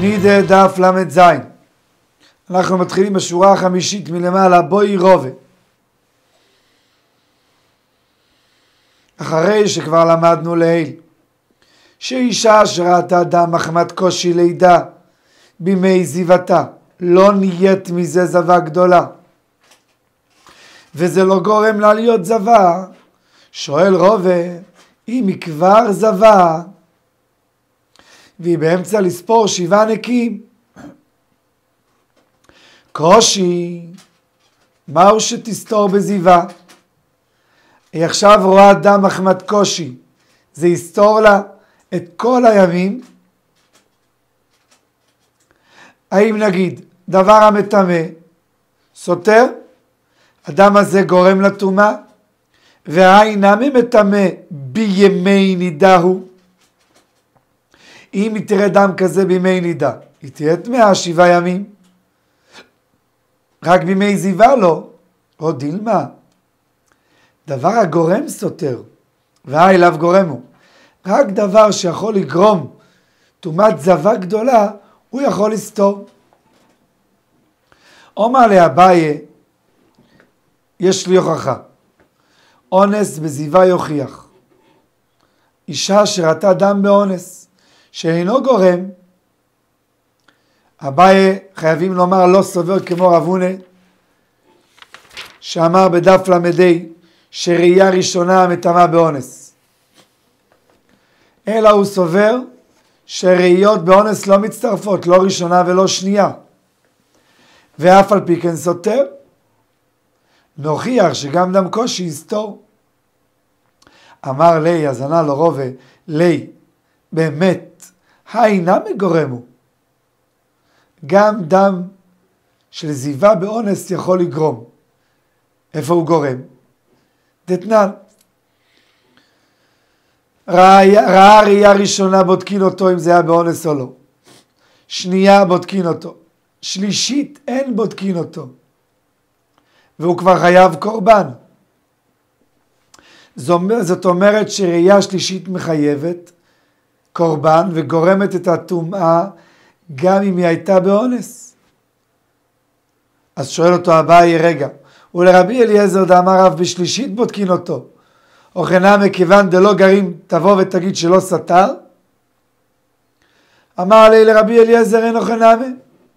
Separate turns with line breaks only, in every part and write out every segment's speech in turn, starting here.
נידה דף למד זין. אנחנו מתחילים בשורה החמישית מלמעלה, בואי רובה. אחרי שכבר למדנו לעיל, שאישה שראתה דם מחמת קושי לידה בימי זיוותה, לא נהיית מזה זווה גדולה, וזה לא גורם לה להיות זווה. שואל רובה, אם היא כבר זווה, והיא באמצע לספור 7 נקים, קושי, מהו שתסתור בזיווה? היא עכשיו רואה דם מחמת קושי, זה יסתור לה את כל הימים? האם נגיד דבר המטמא סותר, הדם הזה גורם לטומאה, והאינמי מטמא בימי נידהו? אם היא תראה דם כזה בימי נידה, היא תהיה טמאה 7 ימים, רק בימי זיווה לא. או דילמה, דבר הגורם סותר, והאליו גורמו, רק דבר שיכול לגרום טומאת זווה גדולה, הוא יכול לסתור. אומר לאביי, יש לי הוכחה, אונס בזיווה יוכיח. אישה שראתה דם באונס שאינו גורם, אביי חייבים לומר לא סובר כמו רב הונא, שאמר בדף למדי שראייה ראשונה מטמאה באונס, אלא הוא סובר שראיות באונס לא מצטרפות, לא ראשונה ולא שנייה, ואף על פי כן סותר. נוכיח שגם דם קושי יסתור. אמר לי, אז ענה לו רובה, לי, באמת, האינה מגורמו. גם דם של זיווה באונס יכול לגרום. איפה הוא גורם? דתנן. ראה ראייה ראשונה, בודקין אותו אם זה היה באונס או לא. שנייה בודקין אותו. שלישית אין בודקין אותו. והוא כבר חייב קורבן. זאת אומרת שראייה שלישית מחייבת קורבן וגורמת את הטומאה גם אם היא הייתה באונס. אז שואל אותו אביי, רגע, ולרבי אליעזר דאמר רב בשלישית בודקין אותו, או חנה מכיוון דלא גרים תבוא ותגיד שלא סתר? אמר לי לרבי אליעזר אין אוכנמה,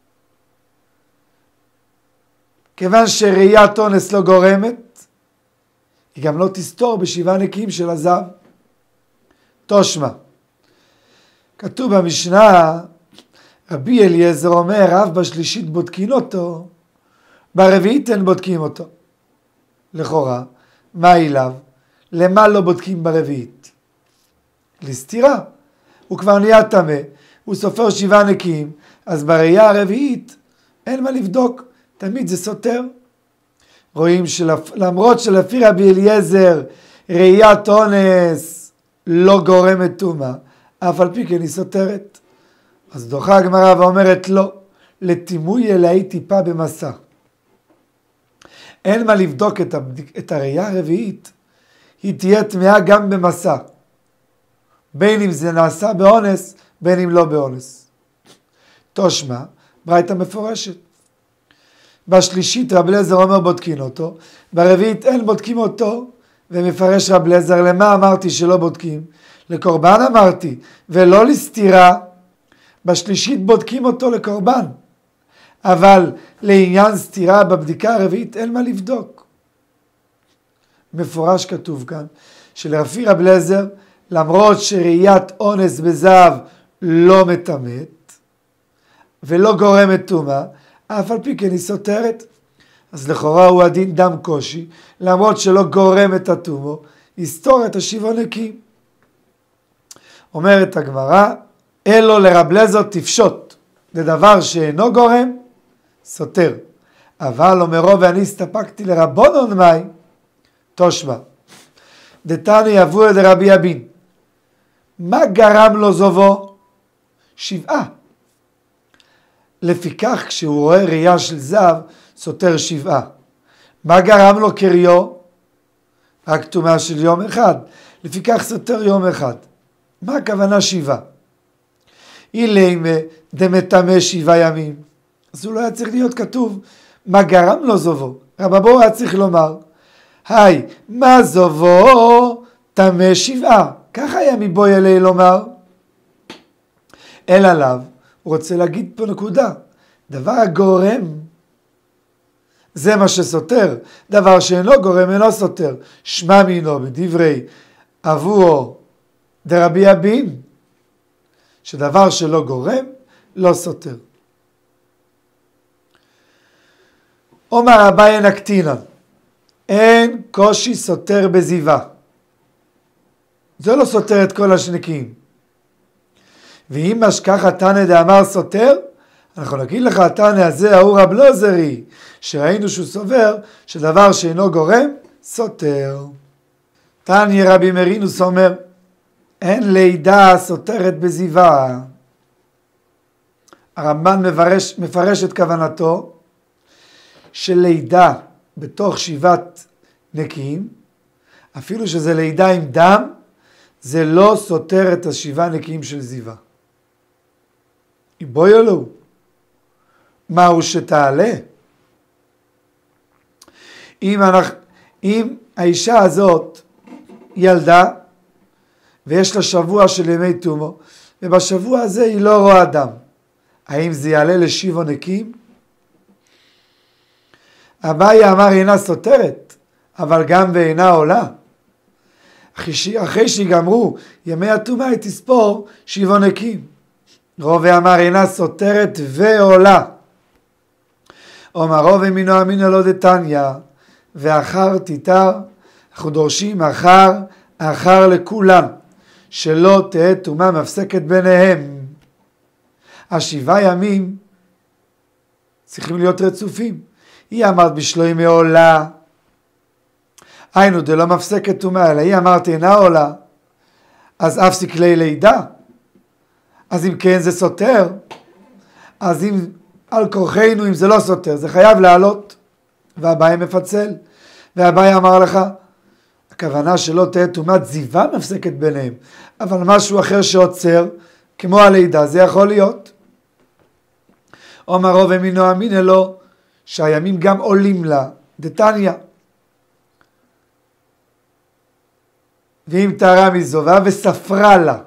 כיוון שראיית אונס לא גורמת, היא גם לא תסתור ב7 נקיים של הזב. תושמה, כתוב במשנה, רבי אליעזר אומר, רב בשלישית בודקין אותו, ברביעית אין בודקים אותו. לכאורה, מה אליו? למה לא בודקים ברביעית? לסתירה. הוא כבר נהיה טמא, הוא סופר 7 נקיים, אז בראייה הרביעית אין מה לבדוק, תמיד זה סותר. רואים שלמרות שלפי רבי אליעזר ראיית אונס לא גורמת טומאה, אף על פי כן היא סותרת. אז דוחה הגמרא ואומרת לא, לטימוי אלאי טיפה במסע. אין מה לבדוק את הראייה הרביעית, היא תהיה טמאה גם במסע. בין אם זה נעשה באונס, בין אם לא באונס. תושמה, ברייתא מפורשת. בשלישית רב אליעזר אומר בודקין אותו, ברביעית אין בודקים אותו, ומפרש רב אליעזר, למה אמרתי שלא בודקים? לקורבן אמרתי, ולא לסתירה. בשלישית בודקים אותו לקורבן, אבל לעניין סתירה בבדיקה הרביעית אין מה לבדוק. מפורש כתוב כאן, שלפי רב אליעזר, למרות שראיית אונס בזהב לא מטמאת, ולא גורמת טומאה, אף על פי כן היא סותרת. אז לכאורה הוא הדין דם קושי, למרות שלא גורם את הטומאה, יסתור את 7 נקיים. אומרת הגמרא, אלו לרב אליעזר תפשוט, זה דבר שאינו גורם, סותר. אבל אומר רובה, ואני הסתפקתי לרבונון מאי, תושבע. דתני אבוה דרבי אבין. מה גרם לו זובו? 7. לפיכך כשהוא רואה ראייה של זהב, סותר 7. מה גרם לו קריו? רק טומאה של יום אחד. לפיכך סותר יום אחד. מה הכוונה 7? אילמה דמטמא 7 ימים. אז הוא לא היה צריך להיות כתוב מה גרם לו זובו. רבבו היה צריך לומר, היי, מה זובו טמא 7. ככה היה מבוי אלי לומר. אלא עליו, הוא רוצה להגיד פה נקודה. דבר הגורם, זה מה שסותר. דבר שאינו גורם אינו סותר. שמע מינו בדברי אבוהו דרבי אבין, שדבר שלא גורם, לא סותר. אומר אביי נקטינן, אין קושי סותר בזיווה. זה לא סותר את כל השנקים. ואם ככה תנא דאמר סותר, אנחנו נגיד לך, תנא הזה ההוא רב לוזרי, שראינו שהוא סובר, שדבר שאינו גורם, סותר. תניא רבי מרינוס אומר, אין לידה סותרת בזיווה. הרמב"ן מפרש את כוונתו, שלידה בתוך 7 נקיים, אפילו שזה לידה עם דם, זה לא סותר את 7 נקיים של זיווה. בואי אלו, מהו שתעלה? אם האישה הזאת ילדה, ויש לה שבוע של ימי תומו, ובשבוע הזה היא לא רואה דם, האם זה יעלה ל7 נקיים? אביי אמר אינה סותרת, אבל גם ואינה עולה. אחרי שיגמרו ימי התומה היא תספור 7 נקיים. רובה אמר אינה סותרת ועולה. אומר רובה מינו אמינו לא דתניא, ואחר תיתר, אנחנו דורשים אחר לכולם, שלא תהיה תומה מפסקת ביניהם. 7 ימים צריכים להיות רצופים. היא אמרת בשלוי מעולה, היינו דלא מפסקת תומה, אלא היא אמרת אינה עולה, אז אפסיק לידה. אז אם כן זה סותר, אז אם על כורחנו, אם זה לא סותר, זה חייב לעלות. והבאי מפצל. והבאי אמר לך, הכוונה שלא תהיה תומת זיווה מפסקת ביניהם, אבל משהו אחר שעוצר, כמו הלידה, זה יכול להיות. אומר רוב אמינו אמינא לו, שהימים גם עולים לה, דתניא. ואם טהרה מזובה וספרה לה,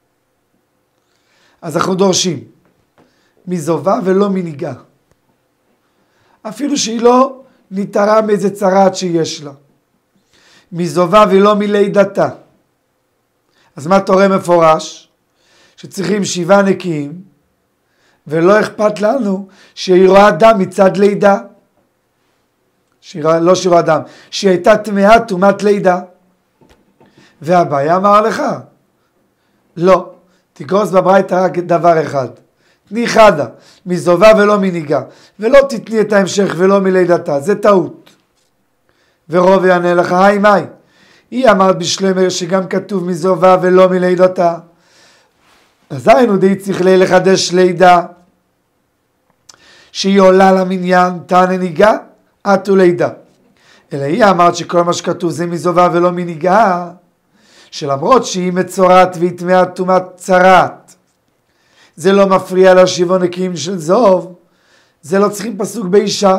אז אנחנו דורשים מזובה ולא מניגה. אפילו שהיא לא נטהרה מאיזה צרעת שיש לה. מזובה ולא מלידתה. אז מה תורה מפורש? שצריכים 7 נקיים, ולא אכפת לנו שהיא רואה דם מצד לידה. לא שהיא רואה דם, שהיא הייתה טמאה טומאת לידה. והבעיה אמר לך, לא, תגרוס בברייתא רק דבר אחד, תני חדה, מזובה ולא מניגה, ולא תתני את ההמשך ולא מלידתה, זה טעות. ורוב יענה לך, היי מי, היא אמרת בשלמר שגם כתוב מזובה ולא מלידתה, אז היינו די צריך לחדש לידה, שהיא עולה למניין, תענה ניגה, עטו לידה. אלא היא אמרת שכל מה שכתוב זה מזובה ולא מניגה, שלמרות שהיא מצורעת והיא טמאת טומאת צרעת, זה לא מפריע לה 7 נקיים של זוב, זה לא צריכים פסוק באישה.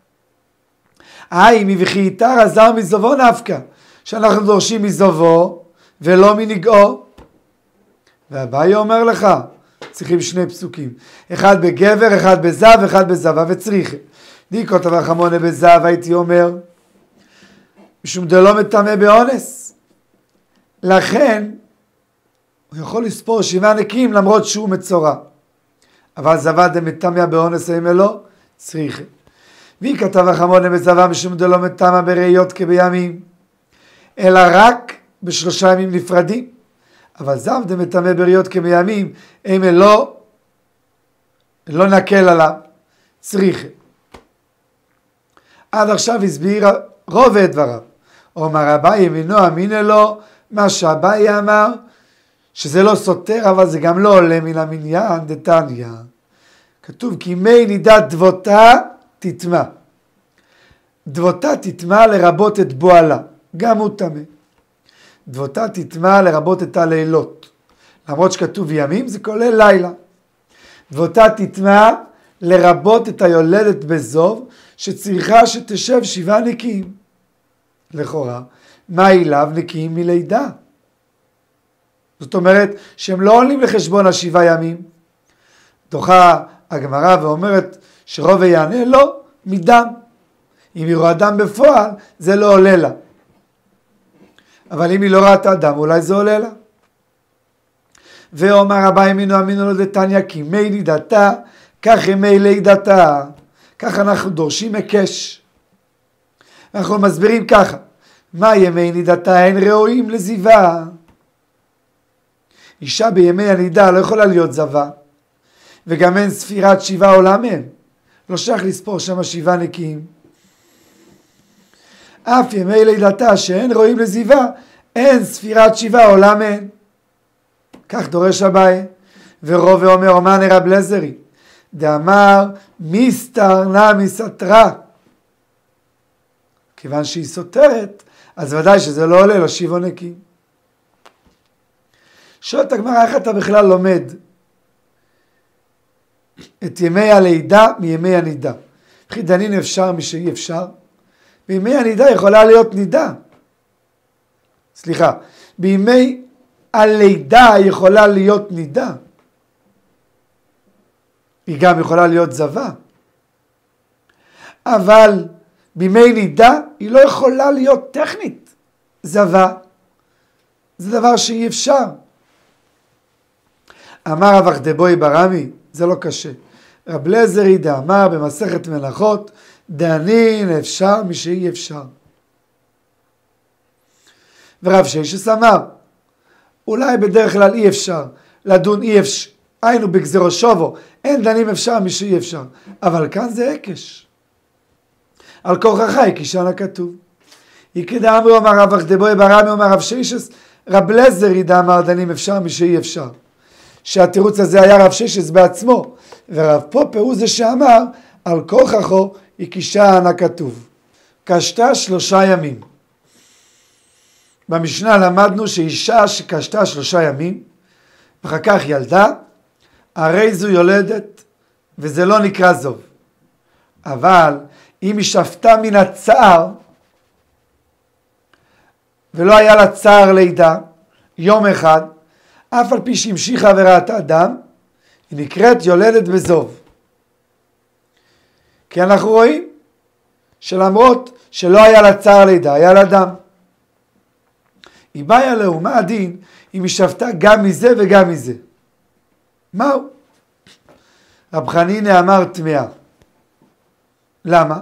אם וכי איתר עזר מזובו נפקא, שאנחנו דורשים מזובו ולא מנגעו. והבאי אומר לך, צריכים 2 פסוקים, אחד בגבר, אחד בזב, אחד בזבה וצריכה. דיקות אבל חמונה בזב, הייתי אומר, משום דלא מטמא באונס. לכן, הוא יכול לספור 7 נקיים למרות שהוא מצורע. אבל זבה דמטמא באונס האם אלו, צריכה. והיא כתב החמונה בזבה משום דלא מטמא בראיות כבימים, אלא רק ב3 ימים נפרדים. אבל זב דמטמא בראיות כבימים, האם אלו, לא נקל עליו, צריכה. עד עכשיו הסביר רוב את דבריו. אומר אביי אמינו אמינא לו, מה שאביי אמר, שזה לא סותר, אבל זה גם לא עולה מן המניין דתניא. כתוב כי מי נידת דבותה תטמא. דבותה תטמא לרבות את בועלה, גם הוא טמא. דבותה תטמא לרבות את הלילות. למרות שכתוב ימים, זה כולל לילה. ואותה תטמע לרבות את היולדת בזוב, שצריכה שתשב 7 נקיים. לכאורה, מה אליו נקיים מלידה? זאת אומרת שהם לא עולים לחשבון 7 ימים. דוחה הגמרא ואומרת שרוב יענה לא, מדם. אם היא רואה דם בפועל, זה לא עולה לה. אבל אם היא לא ראתה דם, אולי זה עולה לה. ואומר רבי אמינו אמינו לו דתניא, כי מי נידתה, כך ימי לידתה. כך אנחנו דורשים הקש. אנחנו מסבירים ככה, מה ימי נידתה? אין ראויים לזיווה. אישה בימי הנידה לא יכולה להיות זבה, וגם אין ספירת 7 עולה מהם. לא שייך לספור שם 7 נקיים. אף ימי לידתה שאין ראויים לזיווה, אין ספירת 7 עולה מהם. כך דורש אביי. ורוב ואומר אומן רב לזרי, דאמר מסתרנה מסתרה. כיוון שהיא סותרת, אז ודאי שזה לא עולה לו 7 נקיים. שואלת הגמרא, איך אתה בכלל לומד את ימי הלידה מימי הנידה? וכי דנין אפשר משאי אפשר? בימי הנידה יכולה להיות נידה. סליחה, בימי הלידה יכולה להיות נידה. היא גם יכולה להיות זבה. אבל בימי נידה היא לא יכולה להיות טכנית זבה. זה דבר שאי אפשר. אמר רב אכדבוי ברמי, זה לא קשה. רב לזרי דאמר במסכת מלאכות, דנין אפשר משאי אפשר. ורב ששת אמר, אולי בדרך כלל אי אפשר, לדון אי אפשר, היינו בגזרו שובו, אין דנים אפשר משאי אפשר. אבל כאן זה הקש. על כורחך הקישן הכתוב. יקדע אמרו אמר רב אכדבוי ברמי, אומר רב ששת, רב לזרי דאמר דנים אפשר משאי אפשר. שהתירוץ הזה היה רב ששת בעצמו, ורב פופר הוא זה שאמר על כורחו הקישן הכתוב. קשתה 3 ימים. במשנה למדנו שאישה שקשתה 3 ימים, ואחר כך ילדה, הרי זו יולדת, וזה לא נקרא זוב. אבל אם היא שפטה מן הצער, ולא היה לה צער לידה, יום אחד, אף על פי שהמשיכה וראתה דם, היא נקראת יולדת בזוב. כי אנחנו רואים שלמרות שלא היה לה צער לידה, היה לה דם. היא באה לו, מה הדין אם היא שפטה גם מזה וגם מזה? מהו? רב חנינא אמר טמאה. למה?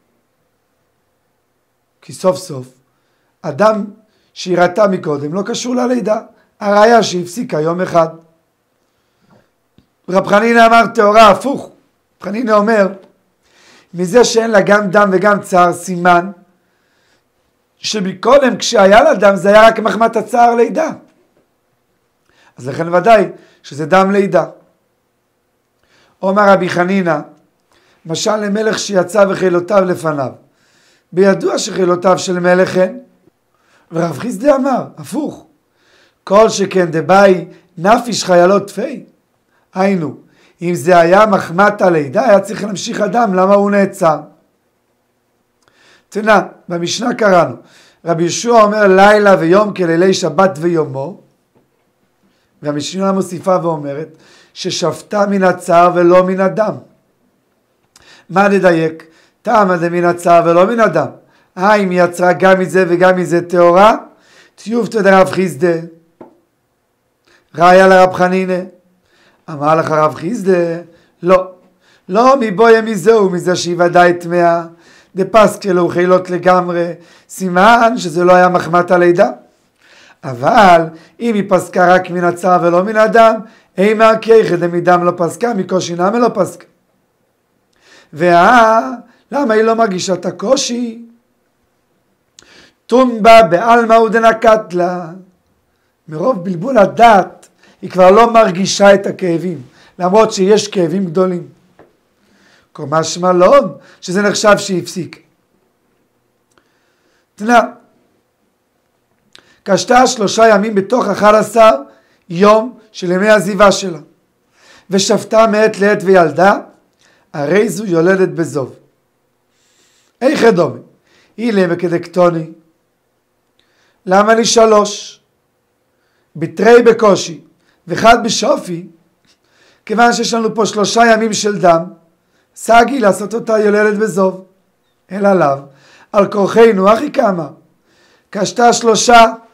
כי סוף סוף אדם שהיא ראתה מקודם לא קשור ללידה. הראיה שהפסיקה יום אחד. רב חנינא אמר תאורה הפוך. רב חנינא אומר, מזה שאין לה גם דם וגם צער, סימן שמקודם כשהיה לה דם זה היה רק מחמת הצער לידה. אז לכן ודאי שזה דם לידה. אומר רבי חנינא, משל למלך שיצא וחילותיו לפניו. בידוע שחילותיו של מלך הן. ורב חיסדא אמר, הפוך. כל שכן דבאי נפיש חיילות תפי. היינו, אם זה היה מחמת הלידה, היה צריך להמשיך אדם, למה הוא נעצר? תנא, במשנה קראנו, רבי ישוע אומר לילה ויום כלילי שבת ויומו, והמשנה מוסיפה ואומרת, ששפטה מן הצער ולא מן הדם. מה נדייק? טעמא דמן הצער ולא מן הדם. אם היא יצרה גם מזה וגם מזה טהורה, תיובתא דרב חיסדא. ראיה לרב חנינא. אמר לך רב חיסדא, לא. לא מבויה מזהו, מזה שהיא ודאי טמאה. דפסקלו חילות לגמרי. סימן שזה לא היה מחמת הלידה. אבל אם היא פסקה רק מן הצער ולא מן הדם, אימה כיחד דמדם לא פסקה, מקושי נמי לא פסקה. למה היא לא מרגישה את הקושי? תומבה בעלמא ודנקת לה. מרוב בלבול הדעת, היא כבר לא מרגישה את הכאבים, למרות שיש כאבים גדולים. משמע לא, שזה נחשב שהפסיק. תנא, קשתה 3 ימים בתוך 11 יום של ימי הזיווה שלה. ושפטה מעת לעת וילדה, הרי זו יולדת בזוב. איך דומה? אילה וכדקטוני. למה לי 3? בתרי בקושי, וחד בשופי, כיוון שיש לנו פה 3 ימים של דם, סגי לעשות אותה יולדת בזוב. אלא לאו, על כורחנו, אחי כמה, קשתה 3,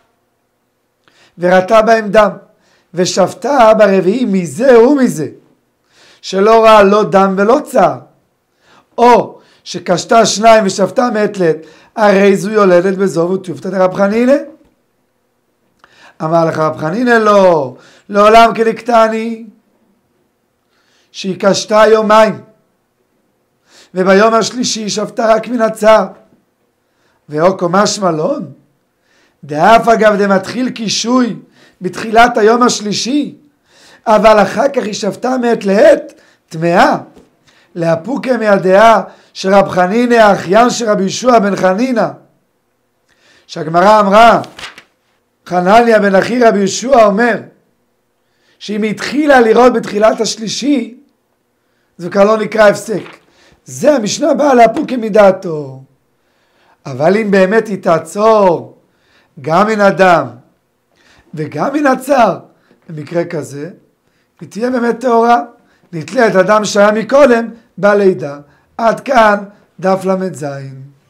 וראתה בהם דם, ושפטה ברביעי מזה ומזה, שלא ראה לא דם ולא צער, או שקשתה 2 ושפטה מעת לעת, הרי זו יולדת בזוב וטיובתא דרב חנינא. אמר לך רב חנינא לא, לעולם כדקטני, שהיא קשתה 2 ימים, וביום השלישי שפטה רק מן הצער. ואוקו משמע לון, דאף אגב דמתחיל קישוי בתחילת היום השלישי, אבל אחר כך היא שפטה מעת לעת טמאה, להפוקה מהדעה של רב חנינא האחיין של רבי יהושע בן חנינא, שהגמרא אמרה, חנניה בן אחי רבי יהושע אומר, שאם היא התחילה לראות בתחילת השלישי, זה כבר לא נקרא הפסק. זה המשנה באה להפוקה מדעתו. אבל אם באמת היא תעצור גם מן הדם וגם מן הצער, במקרה כזה, היא תהיה באמת טהורה. נתלה את הדם שהיה מקודם בלידה. עד כאן דף ל"ז.